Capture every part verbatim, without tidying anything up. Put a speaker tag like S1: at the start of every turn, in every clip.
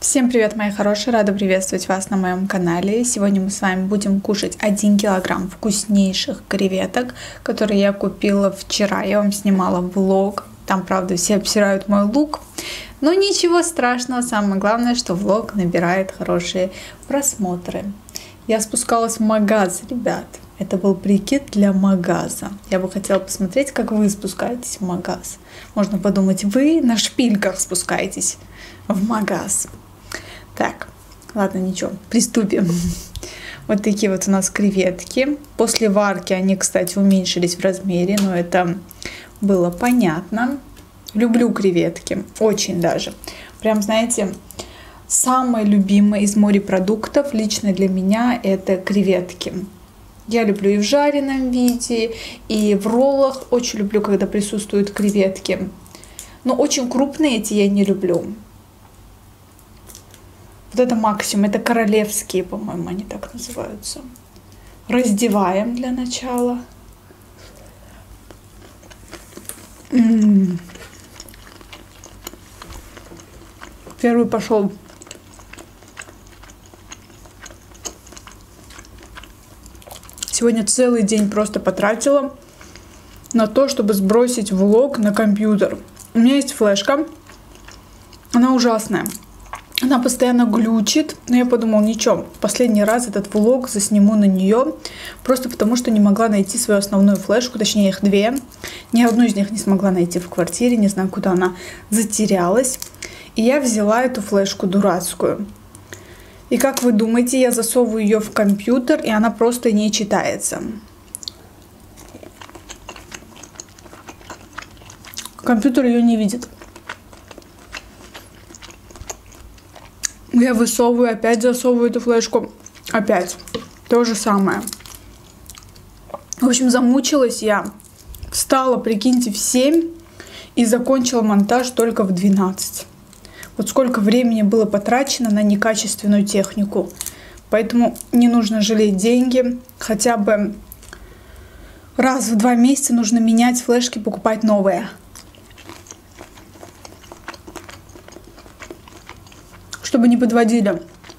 S1: Всем привет, мои хорошие! Рада приветствовать вас на моем канале. Сегодня мы с вами будем кушать один килограмм вкуснейших креветок, которые я купила вчера. Я вам снимала влог. Там, правда, все обсирают мой лук. Но ничего страшного. Самое главное, что влог набирает хорошие просмотры. Я спускалась в магаз, ребят. Это был прикид для магаза. Я бы хотела посмотреть, как вы спускаетесь в магаз. Можно подумать, вы на шпильках спускаетесь в магаз. Так, ладно, ничего, приступим. Вот такие вот у нас креветки. После варки они, кстати, уменьшились в размере, но это было понятно. Люблю креветки, очень даже. Прям, знаете, самое любимое из морепродуктов лично для меня это креветки. Я люблю и в жареном виде, и в роллах. Очень люблю, когда присутствуют креветки. Но очень крупные эти я не люблю. Вот это максимум, это королевские, по-моему, они так называются. Раздеваем для начала. М-м-м. Первый пошел. Сегодня целый день просто потратила на то, чтобы сбросить влог на компьютер. У меня есть флешка, она ужасная. Она постоянно глючит, но я подумала, ничего, последний раз этот влог засниму на нее, просто потому что не могла найти свою основную флешку, точнее их две. Ни одну из них не смогла найти в квартире, не знаю, куда она затерялась. И я взяла эту флешку дурацкую. И как вы думаете, я засовываю ее в компьютер, и она просто не читается. Компьютер ее не видит. Я высовываю, опять засовываю эту флешку. Опять. То же самое. В общем, замучилась я. Встала, прикиньте, в семь и закончила монтаж только в двенадцать. Вот сколько времени было потрачено на некачественную технику. Поэтому не нужно жалеть деньги. Хотя бы раз в два месяца нужно менять флешки, покупать новые. Чтобы не подводили.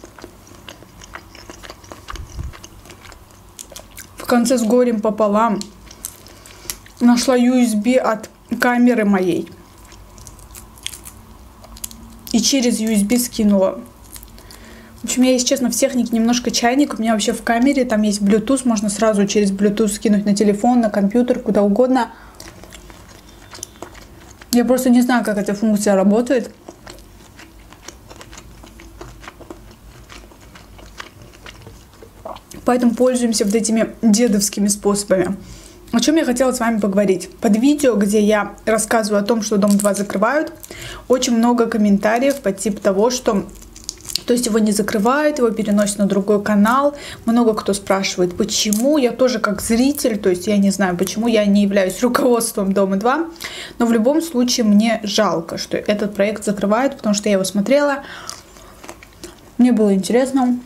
S1: В конце с горем пополам нашла ю эс би от камеры моей. И через ю эс би скинула. В общем, я, если честно, в технике немножко чайник. У меня вообще в камере там есть Bluetooth. Можно сразу через Bluetooth скинуть на телефон, на компьютер, куда угодно. Я просто не знаю, как эта функция работает. Поэтому пользуемся вот этими дедовскими способами. О чем я хотела с вами поговорить. Под видео, где я рассказываю о том, что Дом два закрывают, очень много комментариев по типу того, что то есть его не закрывают, его переносят на другой канал. Много кто спрашивает, почему. Я тоже как зритель, то есть я не знаю, почему я не являюсь руководством Дома два. Но в любом случае мне жалко, что этот проект закрывают, потому что я его смотрела. Мне было интересно.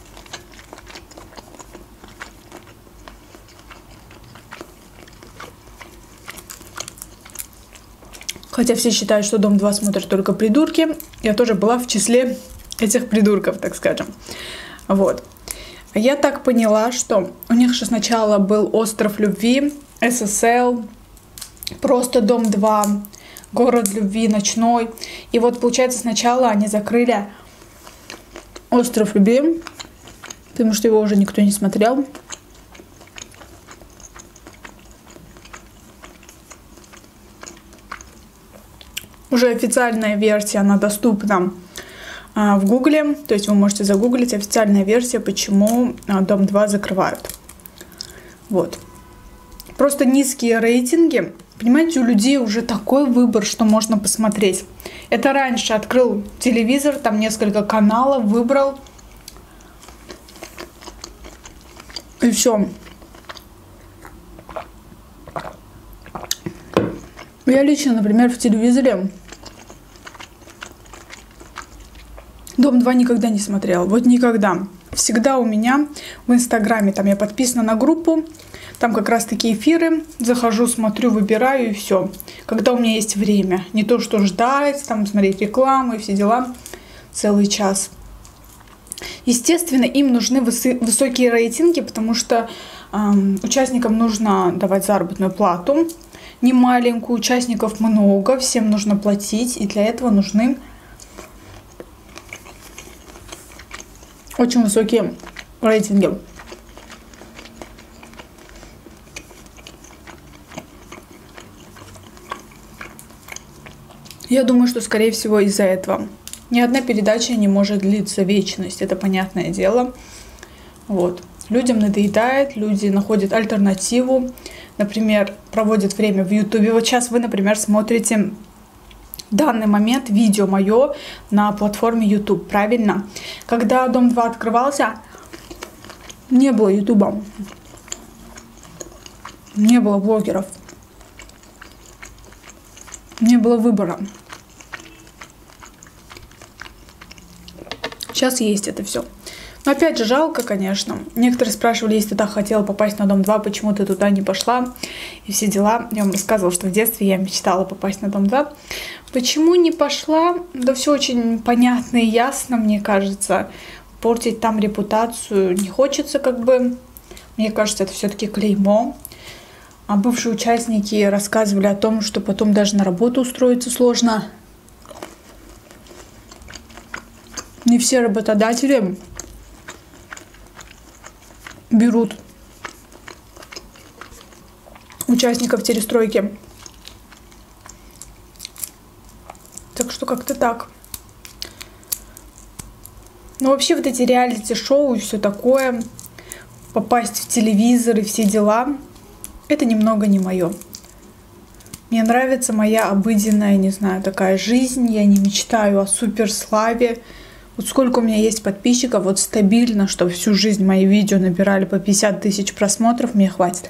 S1: Хотя все считают, что Дом два смотрят только придурки. Я тоже была в числе этих придурков, так скажем. Вот. Я так поняла, что у них же сначала был Остров любви, эс эс эл, просто Дом два, Город любви, Ночной. И вот, получается, сначала они закрыли Остров любви, потому что его уже никто не смотрел. Уже официальная версия, она доступна а, в Гугле. То есть вы можете загуглить официальная версия, почему а, Дом два закрывают. Вот. Просто низкие рейтинги. Понимаете, у людей уже такой выбор, что можно посмотреть. Это раньше открыл телевизор, там несколько каналов, выбрал. И все. Я лично, например, в телевизоре Дом два никогда не смотрела. Вот никогда. Всегда у меня в Инстаграме, там я подписана на группу, там как раз такие эфиры. Захожу, смотрю, выбираю и все. Когда у меня есть время. Не то, что ждать, там смотреть рекламу и все дела. целый час. Естественно, им нужны высы высокие рейтинги, потому что э, участникам нужно давать заработную плату, не маленькую, участников много, всем нужно платить, и для этого нужны очень высокие рейтинги. Я думаю, что, скорее всего, из-за этого. Ни одна передача не может длиться вечность, это понятное дело. Вот. Людям надоедает, люди находят альтернативу. Например, проводят время в Ютубе. Вот сейчас вы, например, смотрите в данный момент видео мое на платформе YouTube, правильно? Когда Дом два открывался, не было Ютуба, не было блогеров, не было выбора. Сейчас есть это все. Но опять же, жалко, конечно. Некоторые спрашивали, если ты так хотела попасть на Дом два, почему ты туда не пошла? И все дела. Я вам рассказывала, что в детстве я мечтала попасть на Дом два. Почему не пошла? Да все очень понятно и ясно, мне кажется. Портить там репутацию не хочется, как бы. Мне кажется, это все-таки клеймо. А бывшие участники рассказывали о том, что потом даже на работу устроиться сложно. Не все работодатели берут участников телестройки. Так что как-то так. Но вообще вот эти реалити-шоу и все такое, попасть в телевизор и все дела, это немного не мое. Мне нравится моя обыденная, не знаю, такая жизнь. Я не мечтаю о суперславе. Вот сколько у меня есть подписчиков, вот стабильно, чтобы всю жизнь мои видео набирали по пятьдесят тысяч просмотров, мне хватит.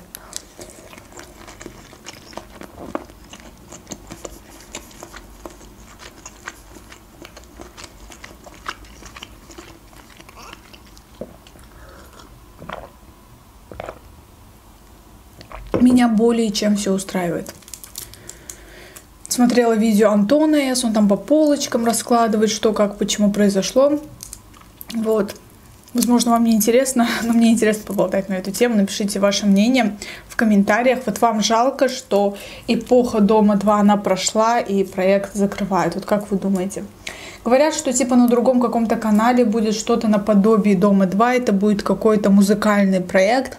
S1: Меня более чем все устраивает. Смотрела видео Антона С, он там по полочкам раскладывает, что, как, почему произошло. Вот. Возможно, вам не интересно, но мне интересно поболтать на эту тему. Напишите ваше мнение в комментариях. Вот вам жалко, что эпоха Дома два, она прошла и проект закрывают. Вот как вы думаете? Говорят, что типа на другом каком-то канале будет что-то наподобие Дома два. Это будет какой-то музыкальный проект.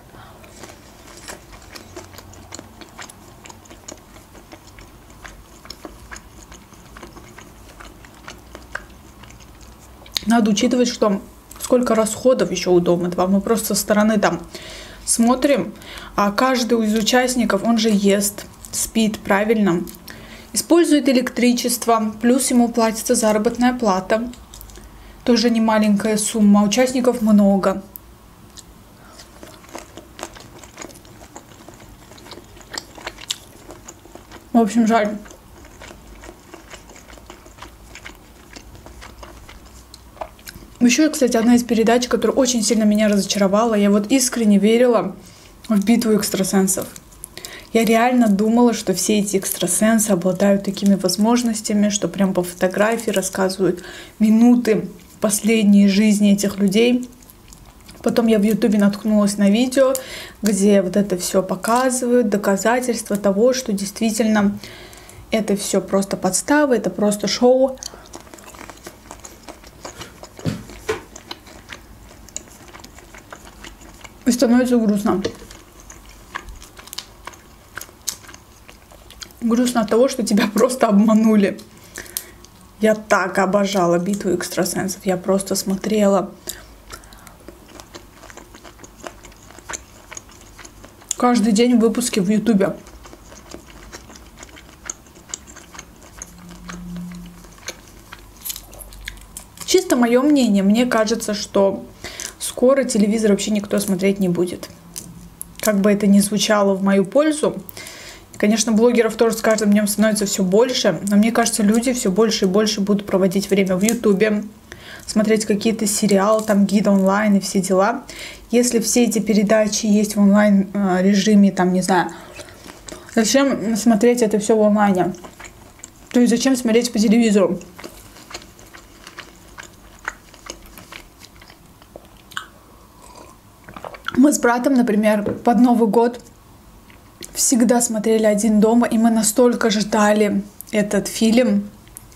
S1: Надо учитывать, что сколько расходов еще у Дома два. Мы просто со стороны там смотрим, а каждый из участников, он же ест, спит, правильно, использует электричество, плюс ему платится заработная плата. Тоже не маленькая сумма, участников много. В общем, жаль. Еще, кстати, одна из передач, которая очень сильно меня разочаровала. Я вот искренне верила в битву экстрасенсов. Я реально думала, что все эти экстрасенсы обладают такими возможностями, что прям по фотографии рассказывают минуты последней жизни этих людей. Потом я в Ютубе наткнулась на видео, где вот это все показывают, доказательства того, что действительно это все просто подстава, это просто шоу. И становится грустно. Грустно от того, что тебя просто обманули. Я так обожала битву экстрасенсов. Я просто смотрела. Каждый день выпуски в Ютубе. Чисто мое мнение. Мне кажется, что скоро телевизор вообще никто смотреть не будет. Как бы это ни звучало в мою пользу. Конечно, блогеров тоже с каждым днем становится все больше. Но мне кажется, люди все больше и больше будут проводить время в Ютубе. Смотреть какие-то сериалы, там гид онлайн и все дела. Если все эти передачи есть в онлайн режиме, там, не знаю, зачем смотреть это все в онлайне? То есть зачем смотреть по телевизору? Мы с братом, например, под Новый год всегда смотрели «Один дома», и мы настолько ждали этот фильм.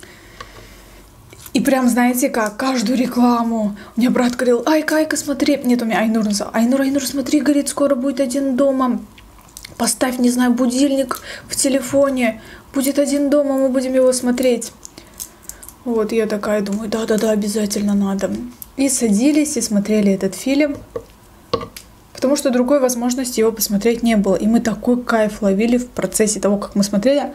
S1: И прям, знаете как, каждую рекламу. У меня брат говорил: Айка, Айка, смотри. Нет, у меня Айнур называл. Айнур, Айнур, смотри, говорит, скоро будет «Один дома». Поставь, не знаю, будильник в телефоне. Будет «Один дома», мы будем его смотреть. Вот, я такая думаю, да-да-да, обязательно надо. И садились, и смотрели этот фильм. Потому что другой возможности его посмотреть не было. И мы такой кайф ловили в процессе того, как мы смотрели.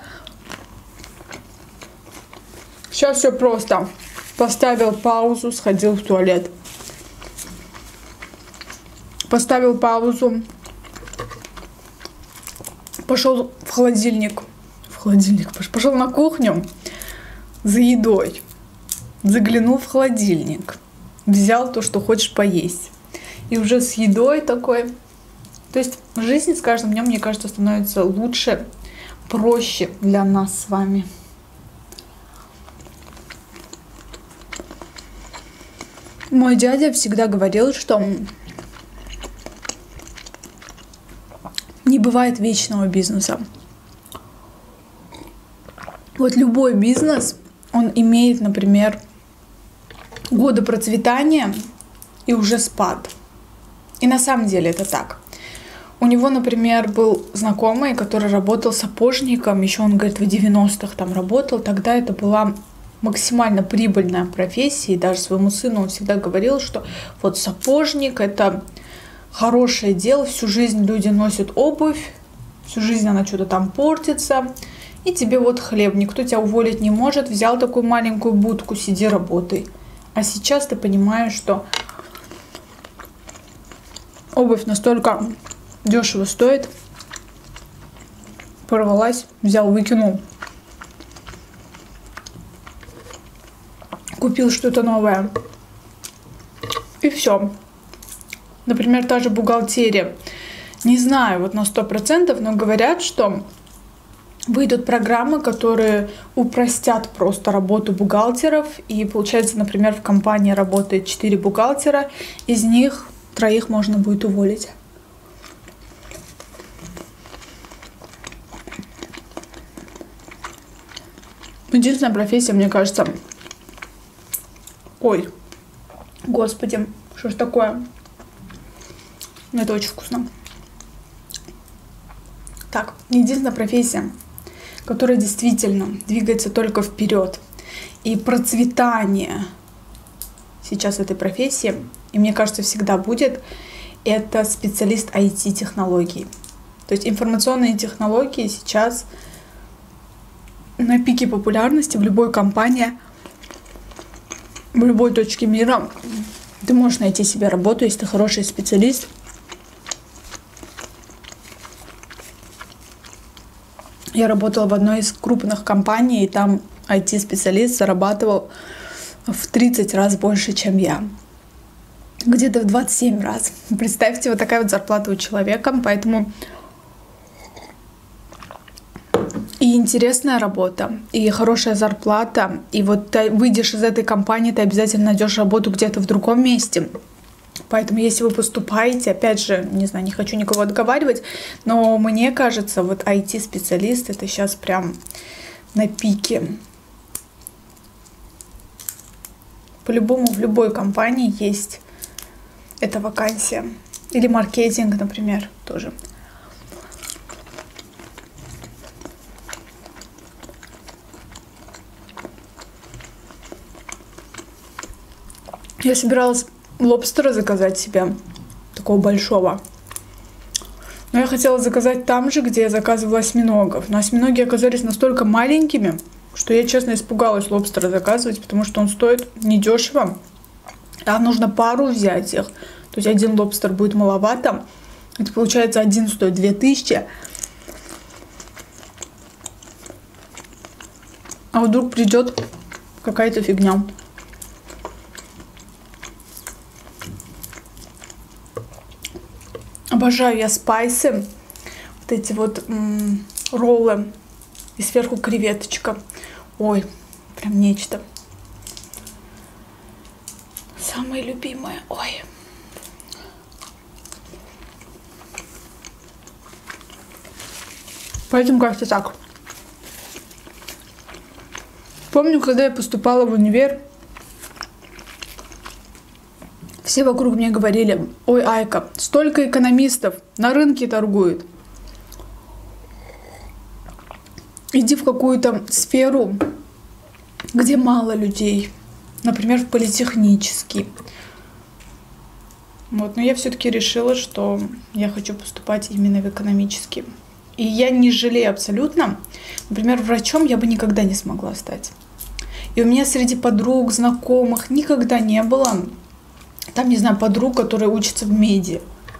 S1: Сейчас все просто. Поставил паузу, сходил в туалет. Поставил паузу. Пошел в холодильник. В холодильник. Пошел на кухню за едой. Заглянул в холодильник. Взял то, что хочешь поесть. И уже с едой такой. То есть жизнь с каждым днем, мне кажется, становится лучше, проще для нас с вами. Мой дядя всегда говорил, что не бывает вечного бизнеса. Вот любой бизнес, он имеет, например, годы процветания и уже спад. И на самом деле это так. У него, например, был знакомый, который работал сапожником, еще он, говорит, в девяностых там работал, тогда это была максимально прибыльная профессия, и даже своему сыну он всегда говорил, что вот сапожник — это хорошее дело, всю жизнь люди носят обувь, всю жизнь она что-то там портится, и тебе вот хлеб, никто тебя уволить не может, взял такую маленькую будку, сиди, работай. А сейчас ты понимаешь, что обувь настолько дешево стоит, порвалась, взял, выкинул. Купил что-то новое. И все. Например, та же бухгалтерия. Не знаю вот на сто процентов, но говорят, что выйдут программы, которые упростят просто работу бухгалтеров. И получается, например, в компании работает четыре бухгалтера. Из них троих можно будет уволить. Единственная профессия, мне кажется... Ой, господи, что ж такое? Это очень вкусно. Так, единственная профессия, которая действительно двигается только вперед. И процветание сейчас этой профессии, и мне кажется, всегда будет, это специалист ай ти-технологий. То есть информационные технологии сейчас на пике популярности в любой компании, в любой точке мира. Ты можешь найти себе работу, если ты хороший специалист. Я работала в одной из крупных компаний, и там ай ти-специалист зарабатывал в тридцать раз больше, чем я. Где-то в двадцать семь раз. Представьте, вот такая вот зарплата у человека. Поэтому и интересная работа, и хорошая зарплата. И вот ты выйдешь из этой компании, ты обязательно найдешь работу где-то в другом месте. Поэтому, если вы поступаете, опять же, не знаю, не хочу никого отговаривать, но мне кажется, вот ай ти-специалист это сейчас прям на пике. По-любому в любой компании есть эта вакансия. Или маркетинг, например, тоже. Я собиралась лобстера заказать себе, такого большого. Но я хотела заказать там же, где я заказывала осьминогов. Но осьминоги оказались настолько маленькими, что я, честно, испугалась лобстера заказывать, потому что он стоит недешево. А нужно пару взять их. То есть один лобстер будет маловато. Это получается, один стоит две тысячи. А вдруг придет какая-то фигня. Обожаю я спайсы. Вот эти вот м- роллы. И сверху креветочка. Ой, прям нечто. Самое любимое. Ой. Поэтому как-то так. Помню, когда я поступала в универ, все вокруг мне говорили: ой, Айка, столько экономистов на рынке торгуют. Иди в какую-то сферу, где мало людей. Например, в политехнический. Вот, но я все-таки решила, что я хочу поступать именно в экономический. И я не жалею абсолютно. Например, врачом я бы никогда не смогла стать. И у меня среди подруг, знакомых никогда не было, там, не знаю, подруг, которые учатся в меди.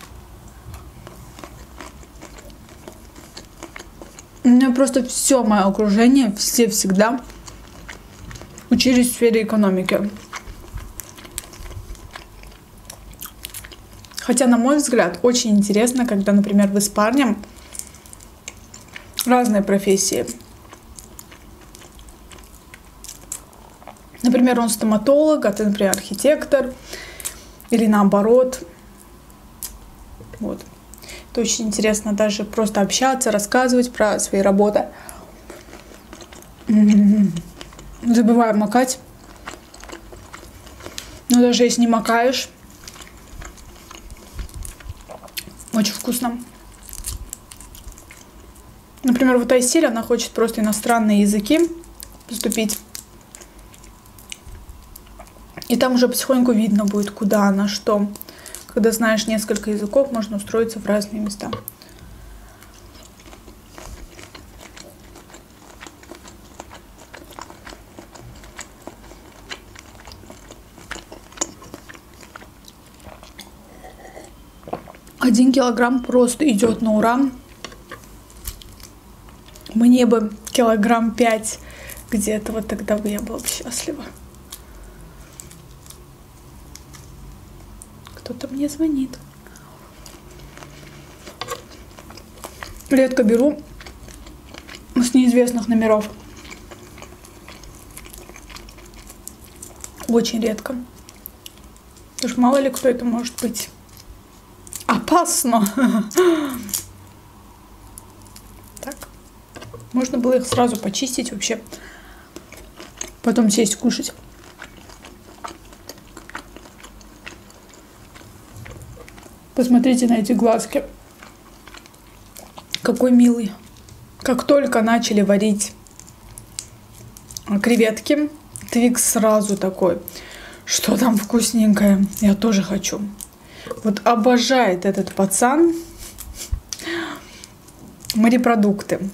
S1: У меня просто все мое окружение, все всегда учились в сфере экономики. Хотя, на мой взгляд, очень интересно, когда, например, вы с парнем разные профессии. Например, он стоматолог, а ты, например, архитектор. Или наоборот. Вот. Это очень интересно даже просто общаться, рассказывать про свои работы. Забываем макать. Но даже если не макаешь, очень вкусно. Например, вот Айсель, она хочет просто иностранные языки поступить. И там уже потихоньку видно будет, куда она, что. Когда знаешь несколько языков, можно устроиться в разные места. Один килограмм просто идет на ура. Мне бы килограмм пять где-то, вот тогда бы я была бы счастлива. Кто-то мне звонит. Редко беру с неизвестных номеров. Очень редко. Потому что мало ли кто это может быть. Опасно. Так. Можно было их сразу почистить вообще. Потом сесть кушать. Посмотрите на эти глазки. Какой милый. Как только начали варить креветки, Твикс сразу такой: что там вкусненькое, я тоже хочу. Вот обожает этот пацан морепродукты.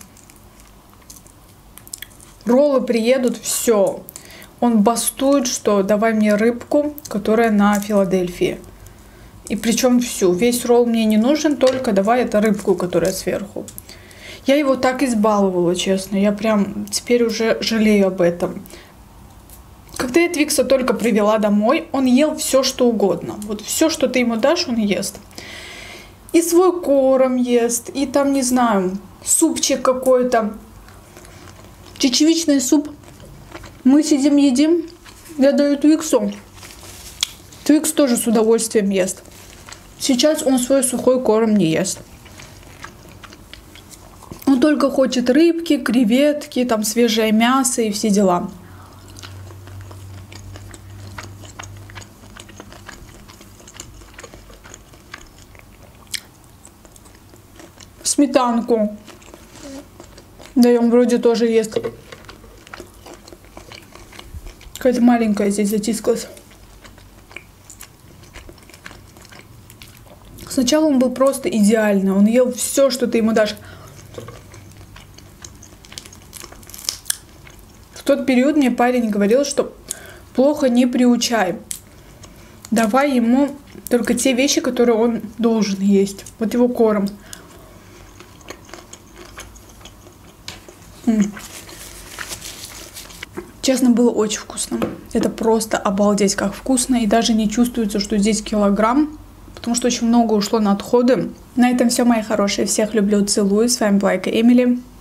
S1: Роллы приедут, все. Он бастует, что давай мне рыбку, которая на Филадельфии. И причем всю. Весь ролл мне не нужен, только давай это рыбку, которая сверху. Я его так избаловала, честно. Я прям теперь уже жалею об этом. Когда я Твикса только привела домой, он ел все, что угодно. Вот все, что ты ему дашь, он ест. И свой корм ест, и там, не знаю, супчик какой-то. Чечевичный суп. Мы сидим, едим. Я даю Твиксу. Твикс тоже с удовольствием ест. Сейчас он свой сухой корм не ест. Он только хочет рыбки, креветки, там свежее мясо и все дела. Сметанку даем, вроде тоже ест. Какая-то маленькая здесь затискалась. Сначала он был просто идеальный. Он ел все, что ты ему дашь. В тот период мне парень говорил, что плохо не приучай. Давай ему только те вещи, которые он должен есть. Вот его корм. М. Честно, было очень вкусно. Это просто обалдеть как вкусно. И даже не чувствуется, что здесь килограмм. Потому что очень много ушло на отходы. На этом все, мои хорошие. Всех люблю, целую. С вами была Айка Эмили.